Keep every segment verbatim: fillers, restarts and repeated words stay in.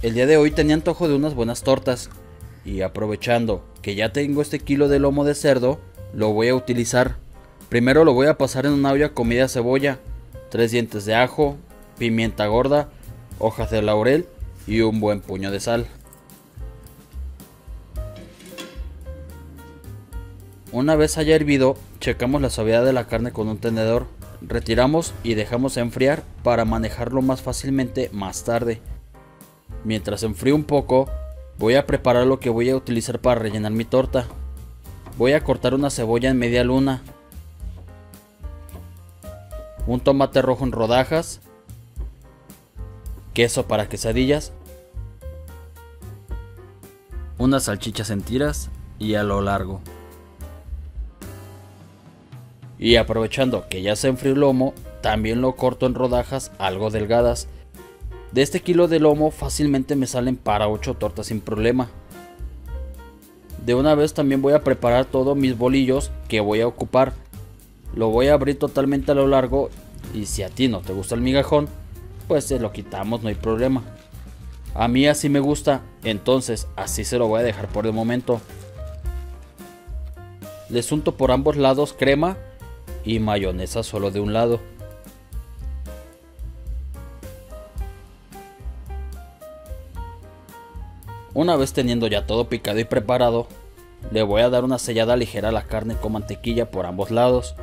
el día de hoy tenía antojo de unas buenas tortas y aprovechando que ya tengo este kilo de lomo de cerdo, lo voy a utilizar. Primero lo voy a pasar en una olla con media cebolla, tres dientes de ajo, pimienta gorda, hojas de laurel y un buen puño de sal. Una vez haya hervido, checamos la suavidad de la carne con un tenedor, retiramos y dejamos enfriar para manejarlo más fácilmente más tarde. Mientras enfríe un poco, voy a preparar lo que voy a utilizar para rellenar mi torta. Voy a cortar una cebolla en media luna, un tomate rojo en rodajas, queso para quesadillas, unas salchichas en tiras y a lo largo. Y aprovechando que ya se enfrió el lomo, también lo corto en rodajas algo delgadas. De este kilo de lomo fácilmente me salen para ocho tortas sin problema. De una vez también voy a preparar todos mis bolillos que voy a ocupar. Lo voy a abrir totalmente a lo largo y si a ti no te gusta el migajón, pues se lo quitamos, no hay problema. A mí así me gusta, entonces así se lo voy a dejar por el momento. Les unto por ambos lados crema y mayonesa solo de un lado. Una vez teniendo ya todo picado y preparado, le voy a dar una sellada ligera a la carne con mantequilla por ambos lados.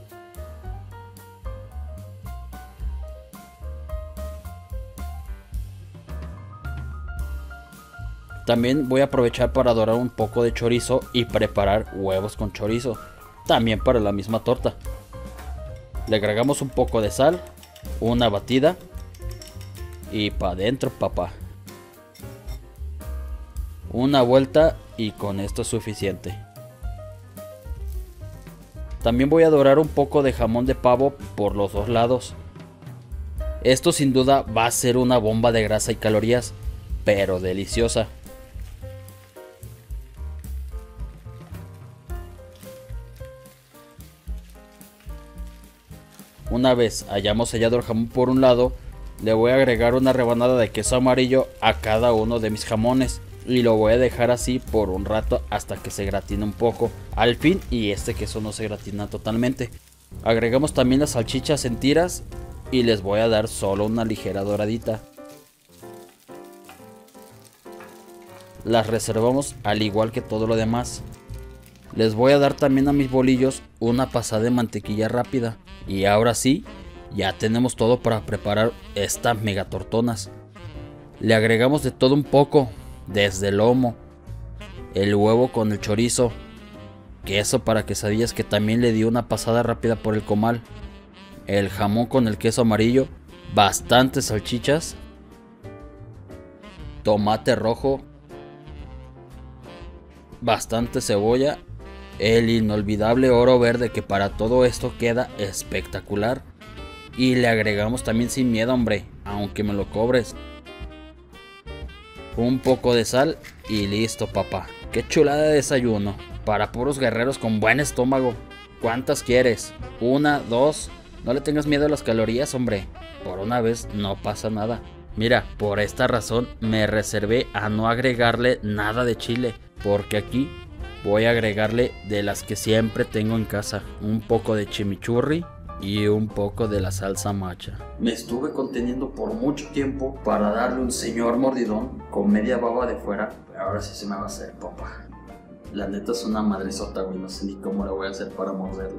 También voy a aprovechar para dorar un poco de chorizo y preparar huevos con chorizo, también para la misma torta. Le agregamos un poco de sal, una batida y pa' adentro, papá. Una vuelta y con esto es suficiente. También voy a dorar un poco de jamón de pavo por los dos lados. Esto sin duda va a ser una bomba de grasa y calorías, pero deliciosa. Una vez hayamos sellado el jamón por un lado, le voy a agregar una rebanada de queso amarillo a cada uno de mis jamones. Y lo voy a dejar así por un rato hasta que se gratine un poco al fin y este queso no se gratina totalmente. Agregamos también las salchichas en tiras y les voy a dar solo una ligera doradita. Las reservamos al igual que todo lo demás. Les voy a dar también a mis bolillos una pasada de mantequilla rápida. Y ahora sí, ya tenemos todo para preparar estas mega tortonas. Le agregamos de todo un poco. Desde el lomo, el huevo con el chorizo, queso para quesadillas que también le di una pasada rápida por el comal, el jamón con el queso amarillo, bastantes salchichas, tomate rojo, bastante cebolla, el inolvidable oro verde que para todo esto queda espectacular. Y le agregamos también sin miedo, hombre, aunque me lo cobres, un poco de sal y listo, papá. Qué chulada de desayuno para puros guerreros con buen estómago. ¿Cuántas quieres? ¿Una? ¿Dos? No le tengas miedo a las calorías, hombre. Por una vez no pasa nada. Mira, por esta razón me reservé a no agregarle nada de chile, porque aquí voy a agregarle de las que siempre tengo en casa. Un poco de chimichurri y un poco de la salsa macha. Me estuve conteniendo por mucho tiempo para darle un señor mordidón con media baba de fuera, pero ahora sí se me va a hacer, papá. La neta es una madresota, güey, no sé ni cómo la voy a hacer para morderla.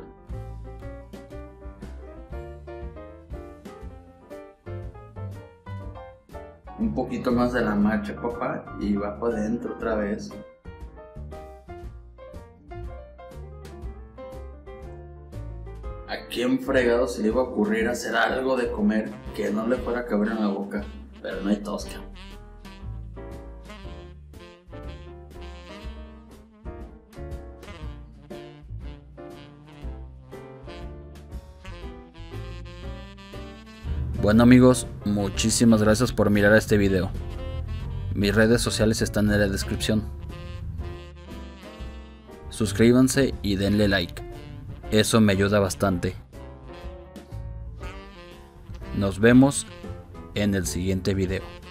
Un poquito más de la macha, papá, y va para adentro otra vez. ¿A quién fregado se le iba a ocurrir hacer algo de comer que no le fuera a caber en la boca? Pero no hay tosca. Bueno amigos, muchísimas gracias por mirar este video. Mis redes sociales están en la descripción. Suscríbanse y denle like. Eso me ayuda bastante. Nos vemos en el siguiente video.